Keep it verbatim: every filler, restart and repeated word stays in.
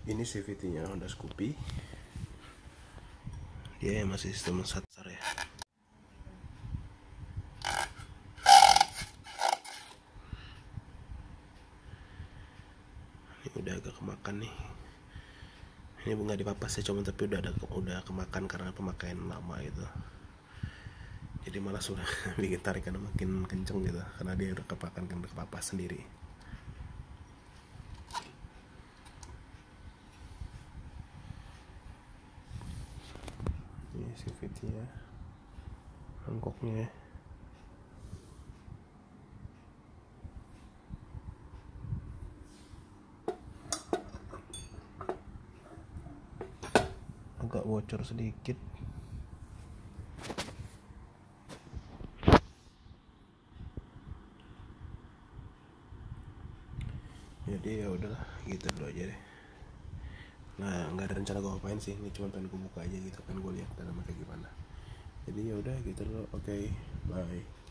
Ini C V T nya Honda Scoopy, dia masih sistem satsar ya. Ini udah agak kemakan nih. Ini bunga dipapas ya, cuman tapi udah ada udah kemakan karena pemakaian lama gitu. Jadi malah sudah bikin tarikan makin kenceng gitu karena dia udah kepakan kan kepapas sendiri. Ini C V T ya, mangkoknya. Agak bocor sedikit. Jadi ya udahlah, gitu dulu aja deh. Nah, nggak ada rencana gue ngapain sih, ini cuma pengen gue buka aja gitu, pengen gue lihat dalamnya kayak gimana. Jadi ya udah gitu dulu, oke, okay, bye.